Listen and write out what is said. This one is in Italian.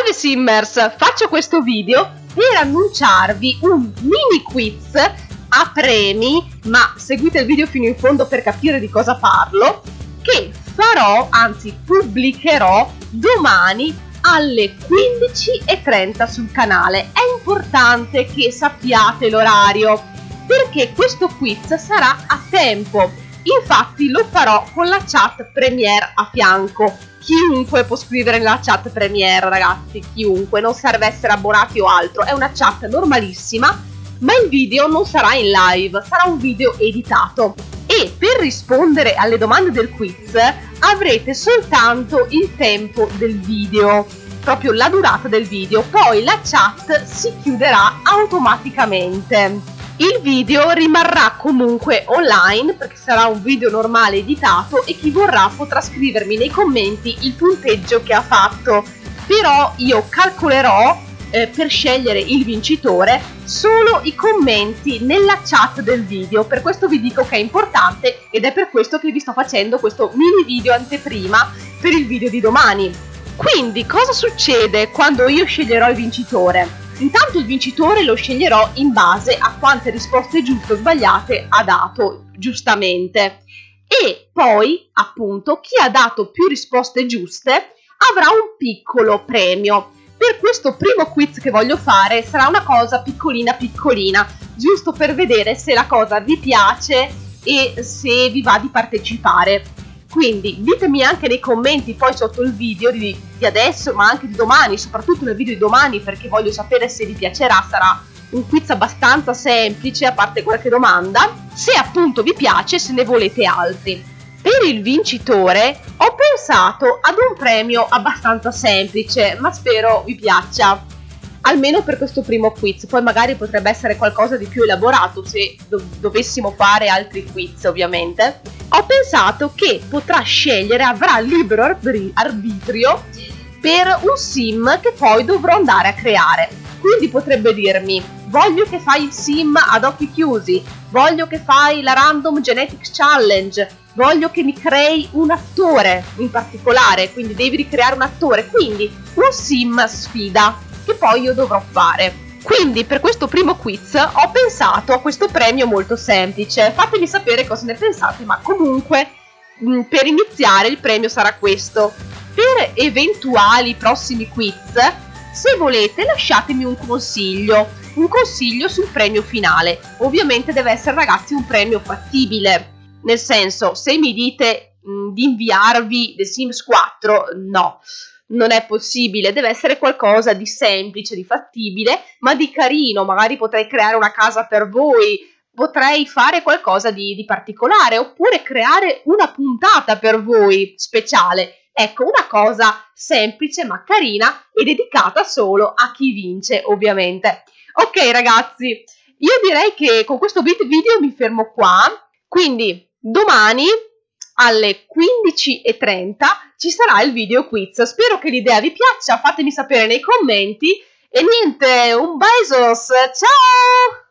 Salve Simmers, faccio questo video per annunciarvi un mini quiz a premi, ma seguite il video fino in fondo per capire di cosa parlo, che farò, anzi pubblicherò domani alle 15:30 sul canale. È importante che sappiate l'orario, perché questo quiz sarà a tempo. Infatti lo farò con la chat Premiere a fianco. Chiunque può scrivere nella chat Premiere, ragazzi, chiunque, non serve essere abbonati o altro, è una chat normalissima, ma il video non sarà in live, sarà un video editato. E per rispondere alle domande del quiz avrete soltanto il tempo del video, proprio la durata del video, poi la chat si chiuderà automaticamente. Il video rimarrà comunque online perché sarà un video normale editato e chi vorrà potrà scrivermi nei commenti il punteggio che ha fatto. Però io calcolerò per scegliere il vincitore solo i commenti nella chat del video. Per questo vi dico che è importante ed è per questo che vi sto facendo questo mini video anteprima per il video di domani. Quindi cosa succede quando io sceglierò il vincitore? Intanto il vincitore lo sceglierò in base a quante risposte giuste o sbagliate ha dato giustamente, e poi appunto chi ha dato più risposte giuste avrà un piccolo premio. Per questo primo quiz che voglio fare sarà una cosa piccolina piccolina, giusto per vedere se la cosa vi piace e se vi va di partecipare. Quindi ditemi anche nei commenti poi sotto il video di adesso, ma anche di domani, soprattutto nel video di domani, perché voglio sapere se vi piacerà. Sarà un quiz abbastanza semplice, a parte qualche domanda, se appunto vi piace, se ne volete altri. Per il vincitore ho pensato ad un premio abbastanza semplice, ma spero vi piaccia, almeno per questo primo quiz. Poi magari potrebbe essere qualcosa di più elaborato se dovessimo fare altri quiz, ovviamente. Ho pensato che potrà scegliere, avrà libero arbitrio per un sim che poi dovrò andare a creare. Quindi potrebbe dirmi: voglio che fai il sim ad occhi chiusi, voglio che fai la Random Genetics Challenge, voglio che mi crei un attore in particolare, quindi devi ricreare un attore, quindi un sim sfida che poi io dovrò fare. Quindi per questo primo quiz ho pensato a questo premio molto semplice. Fatemi sapere cosa ne pensate, ma comunque per iniziare il premio sarà questo. Per eventuali prossimi quiz, se volete, lasciatemi un consiglio sul premio finale. Ovviamente deve essere, ragazzi, un premio fattibile, nel senso, se mi dite di inviarvi The Sims 4, no, non è possibile, deve essere qualcosa di semplice, di fattibile, ma di carino. Magari potrei creare una casa per voi, potrei fare qualcosa di particolare, oppure creare una puntata per voi speciale. Ecco, una cosa semplice ma carina e dedicata solo a chi vince, ovviamente. Ok ragazzi, io direi che con questo video mi fermo qua, quindi domani alle 15:30 ci sarà il video quiz. Spero che l'idea vi piaccia, fatemi sapere nei commenti e niente, un besos, ciao!